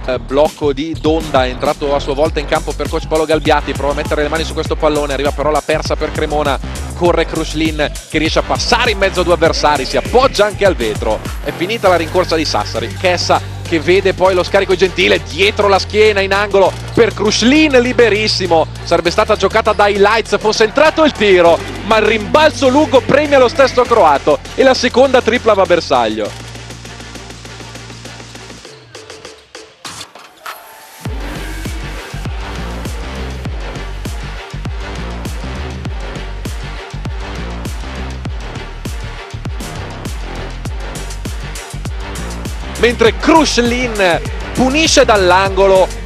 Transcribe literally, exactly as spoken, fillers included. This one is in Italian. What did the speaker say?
blocco di Donda, è entrato a sua volta in campo per coach Paolo Galbiati, prova a mettere le mani su questo pallone, arriva però la persa per Cremona, corre Kruslin che riesce a passare in mezzo a due avversari, si appoggia anche al vetro, è finita la rincorsa di Sassari. Chessa che vede poi lo scarico Gentile dietro la schiena in angolo per Kruslin, liberissimo, sarebbe stata giocata da highlights, fosse entrato il tiro, ma il rimbalzo lungo premia lo stesso croato e la seconda tripla va a bersaglio. Mentre Kruslin punisce dall'angolo